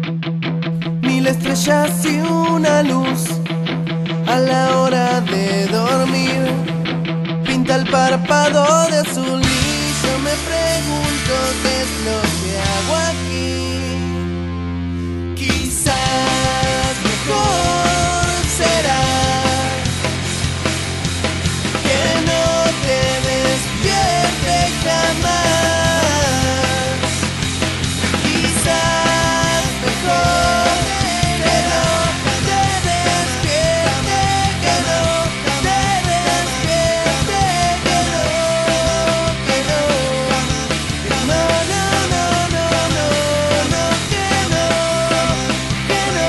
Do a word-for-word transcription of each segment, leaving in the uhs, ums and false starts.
Mil estrellas y una luz a la hora de dormir. Pinta el párpado de azul y yo me pregunto qué es lo que hago aquí. Quizás mejor será que no te despiertes jamás. Quizás mejor que no te despierte, que no te despierte, que no, que no, que no, no, no, no, no, no, que no, que no.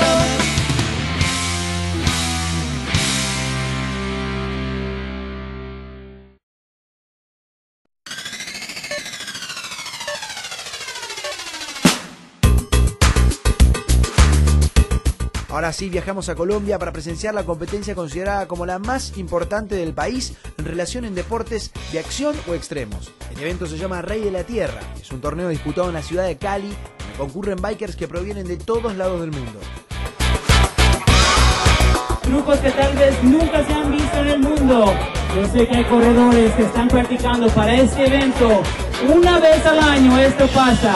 Ahora sí, viajamos a Colombia para presenciar la competencia considerada como la más importante del país en relación en deportes de acción o extremos. El evento se llama Rey de la Tierra. Es un torneo disputado en la ciudad de Cali, donde concurren bikers que provienen de todos lados del mundo. Grupos que tal vez nunca se han visto en el mundo. Yo sé que hay corredores que están practicando para este evento. Una vez al año esto pasa.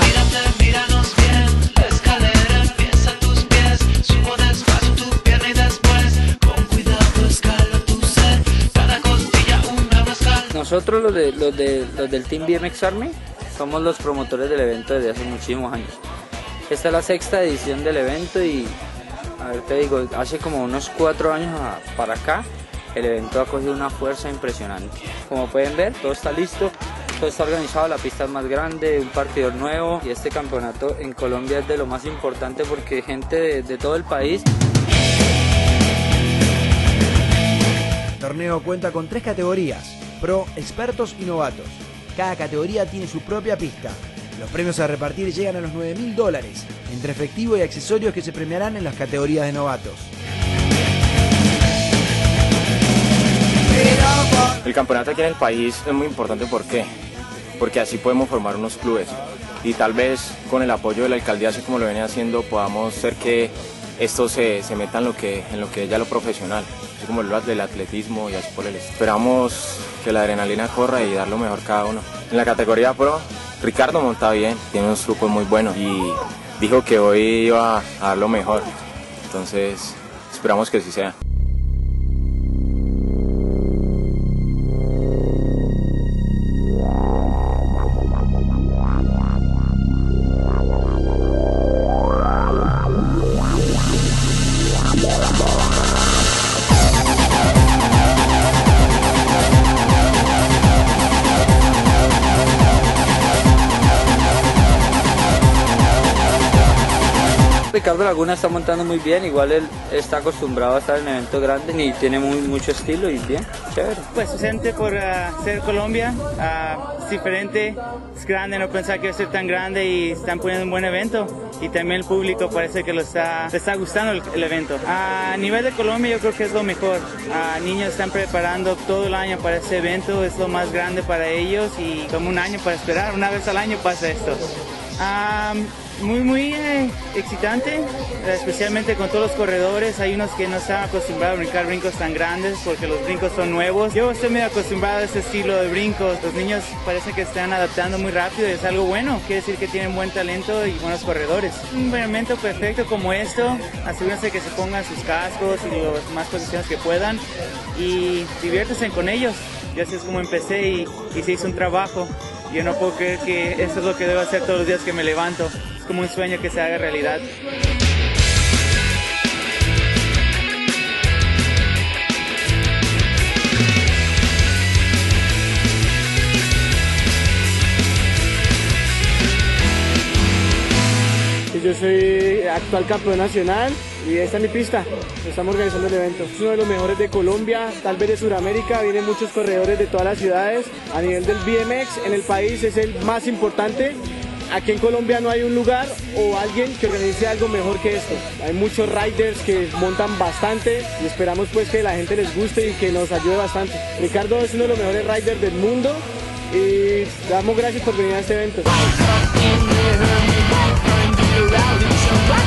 Nosotros los, de, los, de, los del Team B M X Army somos los promotores del evento desde hace muchísimos años. Esta es la sexta edición del evento y, a ver, te digo, hace como unos cuatro años a, para acá, el evento ha cogido una fuerza impresionante. Como pueden ver, todo está listo, todo está organizado, la pista es más grande, un partidor nuevo y este campeonato en Colombia es de lo más importante porque gente de, de todo el país. El torneo cuenta con tres categorías: pro, expertos y novatos. Cada categoría tiene su propia pista. Los premios a repartir llegan a los nueve mil dólares, entre efectivo y accesorios que se premiarán en las categorías de novatos. El campeonato aquí en el país es muy importante, ¿por qué? Porque así podemos formar unos clubes y tal vez con el apoyo de la alcaldía, así como lo viene haciendo, podamos hacer que esto se, se meta en lo que en lo que es ya lo profesional, así como lo del atletismo y así por el estilo. Esperamos que la adrenalina corra y dar lo mejor cada uno. En la categoría pro, Ricardo monta bien, tiene unos trucos muy buenos y dijo que hoy iba a dar lo mejor, entonces esperamos que así sea. Ricardo Laguna está montando muy bien, igual él está acostumbrado a estar en eventos grandes y tiene muy, mucho estilo y bien, chévere. Pues se siente por uh, ser Colombia, uh, es diferente, es grande, no pensaba que iba a ser tan grande y están poniendo un buen evento y también el público parece que lo está, le está gustando el, el evento. Uh, a nivel de Colombia yo creo que es lo mejor, uh, niños están preparando todo el año para este evento, es lo más grande para ellos y como un año para esperar, una vez al año pasa esto. Um, Muy, muy eh, excitante, especialmente con todos los corredores. Hay unos que no están acostumbrados a brincar brincos tan grandes porque los brincos son nuevos. Yo estoy muy acostumbrado a este estilo de brincos. Los niños parece que están adaptando muy rápido y es algo bueno. Quiere decir que tienen buen talento y buenos corredores. Un evento perfecto como esto, asegúrense que se pongan sus cascos y las más posiciones que puedan y diviértanse con ellos. Y así es como empecé y, y se hizo un trabajo. Yo no puedo creer que eso es lo que debo hacer todos los días que me levanto. Es como un sueño que se haga realidad. Yo soy actual campeón nacional y esta es mi pista, estamos organizando el evento. Es uno de los mejores de Colombia, tal vez de Sudamérica, vienen muchos corredores de todas las ciudades. A nivel del B M X en el país es el más importante. Aquí en Colombia no hay un lugar o alguien que organice algo mejor que esto. Hay muchos riders que montan bastante y esperamos pues que la gente les guste y que nos ayude bastante. Ricardo es uno de los mejores riders del mundo y damos gracias por venir a este evento.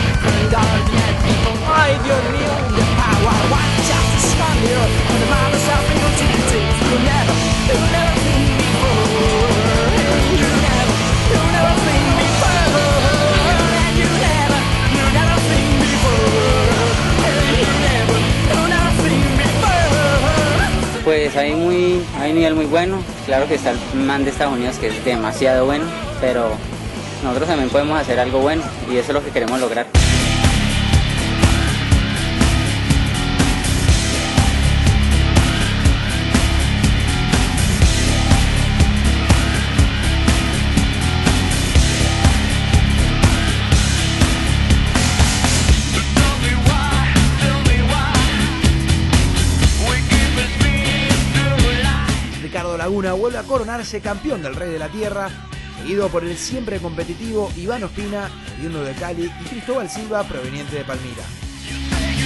Pues hay muy, hay un nivel muy bueno, claro que está el man de Estados Unidos que es demasiado bueno, pero nosotros también podemos hacer algo bueno y eso es lo que queremos lograr. Ricardo Laguna vuelve a coronarse campeón del Rey de la Tierra, seguido por el siempre competitivo Iván Ospina, oriundo de Cali, y Cristóbal Silva, proveniente de Palmira.